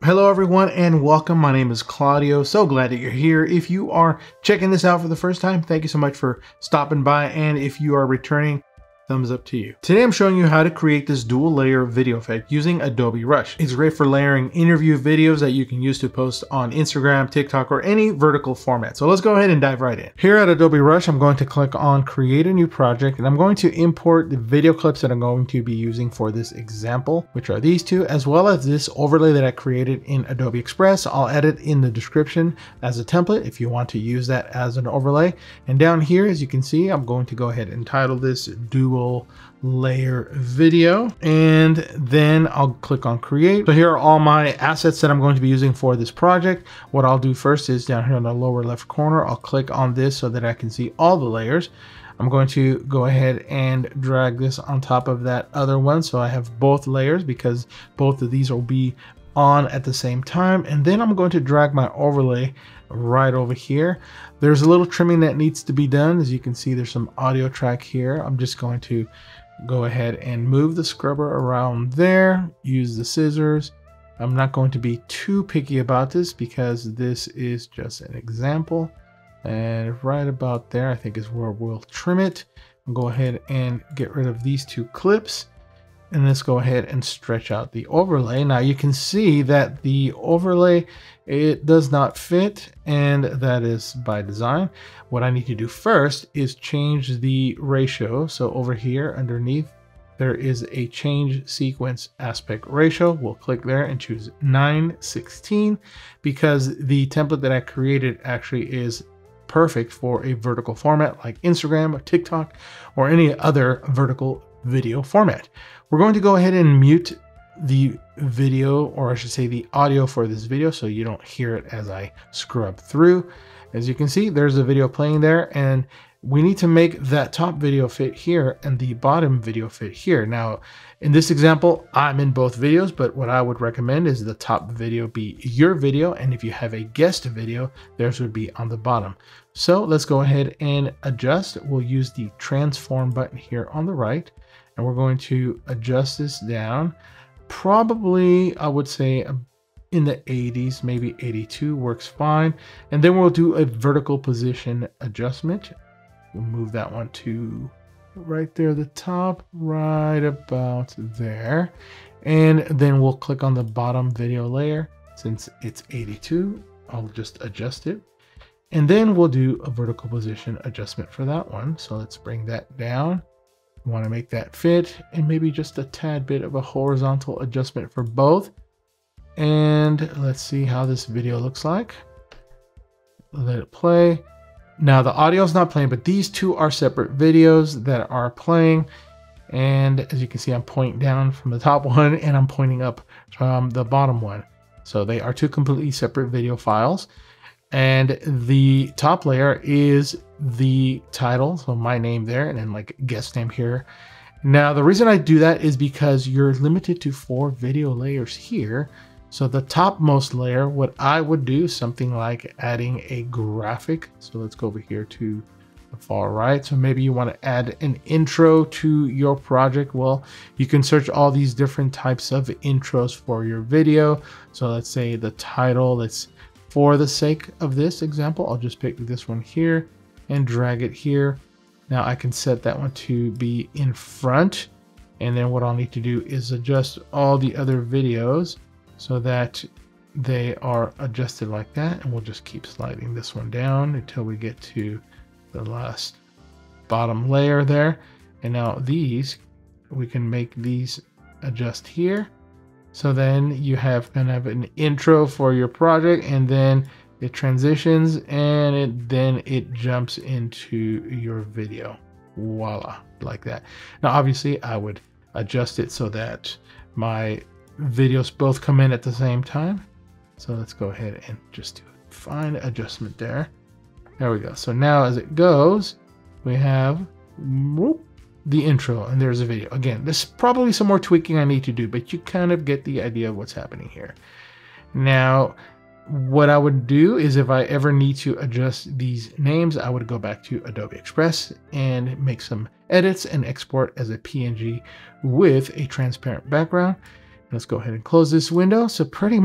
Hello everyone and welcome. My name is Claudio. So glad that you're here. If you are checking this out for the first time, thank you so much for stopping by. And if you are returning, thumbs up to you. Today I'm showing you how to create this dual layer video effect using Adobe Rush. It's great for layering interview videos that you can use to post on Instagram, TikTok, or any vertical format. So let's go ahead and dive right in. Here at Adobe Rush, I'm going to click on create a new project, and I'm going to import the video clips that I'm going to be using for this example, which are these two, as well as this overlay that I created in Adobe Express. I'll add it in the description as a template if you want to use that as an overlay. And down here, as you can see, I'm going to go ahead and title this dual layer video, and then I'll click on create. So here are all my assets that I'm going to be using for this project. What I'll do first is down here in the lower left corner, I'll click on this so that I can see all the layers. I'm going to go ahead and drag this on top of that other one so I have both layers, because both of these will be on at the same time. And then I'm going to drag my overlay right over here. There's a little trimming that needs to be done. As you can see, there's some audio track here. I'm just going to go ahead and move the scrubber around there, use the scissors. I'm not going to be too picky about this because this is just an example. And right about there, I think is where we'll trim it. I'll go ahead and get rid of these two clips. And let's go ahead and stretch out the overlay. Now you can see that the overlay, it does not fit, and that is by design. What I need to do first is change the ratio. So over here underneath, there is a change sequence aspect ratio. We'll click there and choose 9:16 because the template that I created actually is perfect for a vertical format like Instagram or TikTok or any other vertical video format. We're going to go ahead and mute the video, or I should say the audio for this video, so you don't hear it as I scrub through. As you can see, there's a video playing there, and we need to make that top video fit here and the bottom video fit here. Now, in this example, I'm in both videos, but what I would recommend is the top video be your video, and if you have a guest video, theirs would be on the bottom. So let's go ahead and adjust. We'll use the transform button here on the right, and we're going to adjust this down. Probably, I would say in the 80s, maybe 82 works fine. And then we'll do a vertical position adjustment. We'll move that one to right there, the top, right about there. And then we'll click on the bottom video layer. Since it's 82, I'll just adjust it. And then we'll do a vertical position adjustment for that one. So let's bring that down. We want to make that fit, and maybe just a tad bit of a horizontal adjustment for both. And let's see how this video looks like. Let it play. Now the audio is not playing, but these two are separate videos that are playing. And as you can see, I'm pointing down from the top one and I'm pointing up from the bottom one. So they are two completely separate video files. And the top layer is the title, so my name there, and then like guest name here. Now the reason I do that is because you're limited to 4 video layers here. So the topmost layer, what I would do is something like adding a graphic. So let's go over here to the far right. So maybe you want to add an intro to your project. Well, you can search all these different types of intros for your video. So let's say the title, for the sake of this example, I'll just pick this one here and drag it here. Now I can set that one to be in front. And then what I'll need to do is adjust all the other videos so that they are adjusted like that. And we'll just keep sliding this one down until we get to the last bottom layer there. And now these, we can make these adjust here. So then you have kind of an intro for your project, and then it transitions, and then it jumps into your video. Voila, like that. Now, obviously, I would adjust it so that my videos both come in at the same time. So let's go ahead and just do a fine adjustment there. There we go. So now as it goes, we have the intro, and there's a video. Again, there's probably some more tweaking I need to do, but you kind of get the idea of what's happening here. Now, what I would do is if I ever need to adjust these names, I would go back to Adobe Express and make some edits and export as a PNG with a transparent background. Let's go ahead and close this window. So pretty much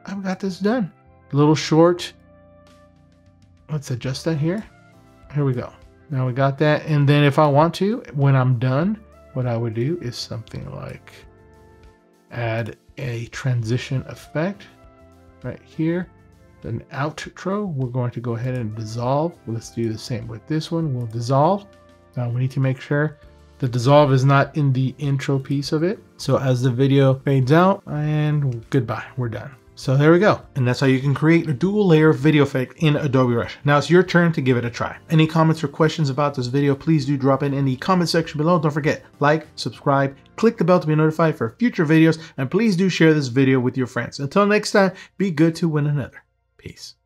I've got this done. A little short. Let's adjust that here. Here we go. Now we got that. And then if I want to, when I'm done, what I would do is something like add a transition effect right here. An outro, we're going to go ahead and dissolve. Let's do the same with this one. We'll dissolve. Now we need to make sure the dissolve is not in the intro piece of it. So as the video fades out, and goodbye, we're done. So there we go. And that's how you can create a dual layer video effect in Adobe Rush. Now it's your turn to give it a try. Any comments or questions about this video, please do drop it in the comment section below. Don't forget, like, subscribe, click the bell to be notified for future videos, and please do share this video with your friends. Until next time, be good to one another. Peace.